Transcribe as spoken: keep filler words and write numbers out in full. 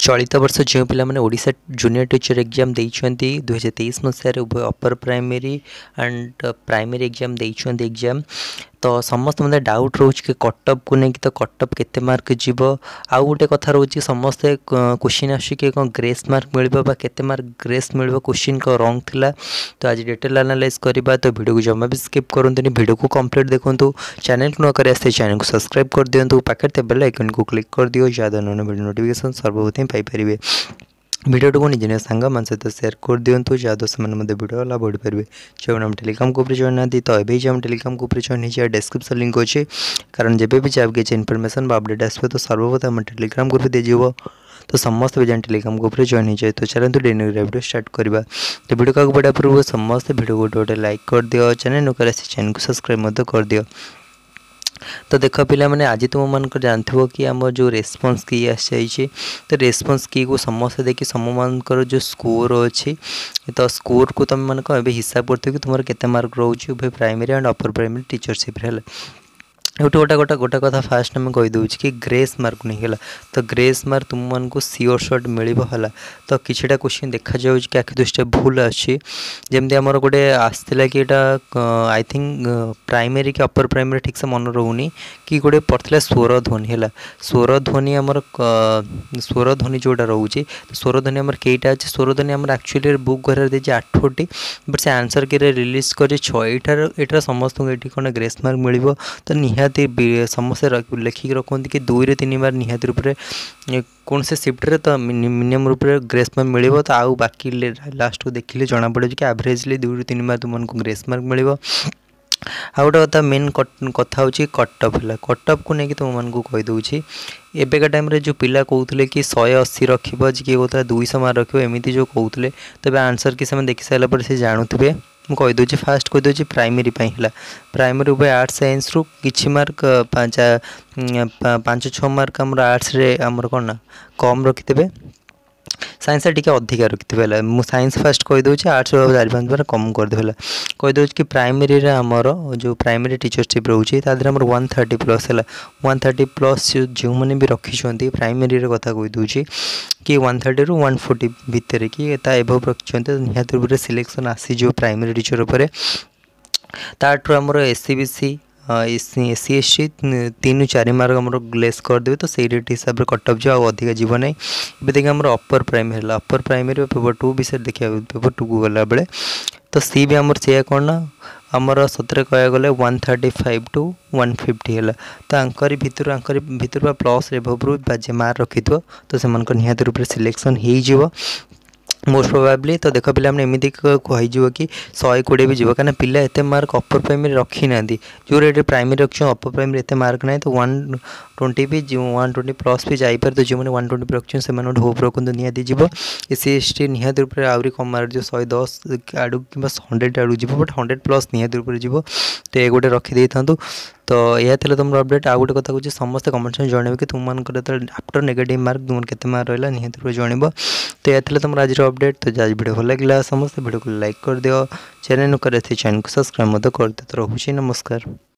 चलित वर्ष जो पिला माने ओडिशा जूनियर टीचर एग्जाम देइछन्ती दो हज़ार तेईस मसीह उभय upper primary and primary exam देइछन्ती एग्जाम तो समस्त मतलब डाउट रोच कि कटअप को नहीं तो कटअप केते मार्क जीव आउ गोटे कथा रोच समस्ते क्वेश्चन आसी कि कौन ग्रेस मार्क मिल केते मार्क ग्रेस मिल क्वेश्चन को रॉन्ग थिला। तो आज डिटेल एनालाइज करबा तो वीडियो को जमा भी स्किप करंतुनी वीडियो को कंप्लीट देखंतु चैनल को न करे आस्ते चैनल को सब्सक्राइब कर दियंतु पाखे ते बेल आइकन को क्लिक कर दियो ज्यादा नोन वीडियो नोटिफिकेशन सर्वप्रथम पाई परिबे। वीडियो को निज निज सांग मान सहित सेयार कर दिंतु जहाँ से वीडियो लाभ बढ़ी पारे। जो हम टेलीग्राम ग्रुप जॉइन ना तो ये हम टेलीग्राम ग्रुप जॉइन हो डिस्क्रिप्शन लिंक अच्छे कारण जब भी जब किसी इनफॉरमेशन अपडेट आसो तो सर्वप्रथम टेलीग्राम ग्रुप दीजिए तो समस्त भी जान टेलीग्राम ग्रुप जॉइन हो जाए। तो चलते डेली वीडियो स्टार्ट करवा। तो वीडियो का बढ़ा पूर्व समस्त वीडियो गोटे गोटे लाइक कर दियो चैनल नुकर चैनल को सब्सक्राइब कर दियो। तो देख पिला मैंने आज तुम मान जानथिबो कि आम जो रेस्पॉन्स की आसी तो रेस्पॉन्स की को समस्त देखिए सम मानकर जो स्कोर अच्छी तो स्कोर को तुम मान कौन हिसाब करते कि तुम केते मार्क रोचे उभय primary and upper primary teachership है। गोटे गोटे गोटे गोटे कथा फास्ट आम कहीदे कि ग्रेस मार्क नहीं है तो ग्रेस मार्क तुम मान को सियोर सर्ट मिल तो किछटा क्वेश्चन देखा जाऊँ कि आखि दृष्टि भूल अच्छी जमती आम गोटे आसला कि आई थिंक प्राइमरी कि अपर प्राइमरी ठीक से मन रोनी कि गोटे पड़ता स्वर ध्वनि है स्वर ध्वनि आमर स्वर ध्वनि जोटा रोचे तो स्वर ध्वनि आम कईटा अच्छे स्वर ध्वनि आम एक्चुअली बुक घर देती आठटी बट से आंसर के रिलीज कर छठार यहाँ समस्त को ये कौन ग्रेस मार्क मिल तो निहाती समस्या लिखिक रखते कि दुई तीन बार निहाती रूप से कौन से सिफ्ट्रे तो मिनिमम रूप से ग्रेस मार्क मिल तो आउ बाकी लास्ट को देखिले जना पड़े कि एवरेजली दुई तीन बार तुमको ग्रेस मार्क मिल। आ गोटे कथा मेन कथा हूँ कटअप है कटअप को लेकिन तुमको कहीदे एବେका टाइम रे जो पिला कहते कि शहे अशी रखिए जी किए कहता दुई सौ मार्क रखिए एमती जो कहते तेज आंसर कि देखि सारापर से जानूे मुझे कहीदे फास्ट कहीदे प्राइमरी है प्राइमरी उभय आर्ट्स साइंस रु किछि मार्क पाँच पाँच छः मार्क आम आर्ट्स रे आमर कौन ना कम रखिथे साइंस टी अधिका रखिथे मुझे साइंस फास्ट कहीदे आर्ट्स चार पाँच बार कम करदे कहीदे कि प्राइमरी रे आमर जो प्राइमरी टीचरशिप रोचे तादर आम वन थर्टी प्लस है वन थर्टी प्लस जो मैंने भी रखी प्राइमरी रे कथा कहीदे कि वन थर्टी रु वन फोर्टी भितर कि एभव रखी निहाती रूप से सिलेक्शन आसीज प्राइमरी टीचर उपर ताठू आमर S C B C S C S C तीन चार मार्क आम ग्लेस करदे तो सही रेट हिसाब से कटअप जो अधिका जीव ना ये देखिए आम अपर प्राइमरी है अपर प्राइमरी पेपर टू विषय देखा पेपर टू को गला बेले तो सी भी आमर से कौन ना आमर सतरे कह गले one thirty five to one fifty है तो आंकर भितर आंकर भितर प्लस एभव बाजे मार्क रखि तो से निहाती रूप से सिलेक्शन हो मोस्ट प्रोबेबली। तो देख पिला एमती कहीज कि शहे कोड़े भी जीव कहीं पिला एत मार्क अपर प्राइमरी रखी ना जो रेट प्राइमरी रख अपर प्राइमरी एत मार्क ना तो वन ट्वेंटी भी वन ट्वेंटी प्लस भी जापर तो जो मैंने वन ट्वेंटी रखी से होप रखु निहाती जीव एस सी एस टी निहाती रूप से आहरी कम मार्क जो शहे दस आड़ू कि हंड्रेड आड़ू जीव बट हंड्रेड प्लस निहाती रूप से जीव तो ये गोटे रखी था। तो यह तुम अपडेट आ गोटे कथा कहे समस्त कमेंट में जनइबे कि तुम आफ्टर नेगेटिव मार्क तुम केते मार्क रहा निहाती रूप जनइब। तो यह तुम आज अपडेट तो आज वीडियो भल लगे समस्त वीडियो को लाइक कर दियो चैनल कर चैनल को सब्सक्राइब कर दे। तो रोचे नमस्कार।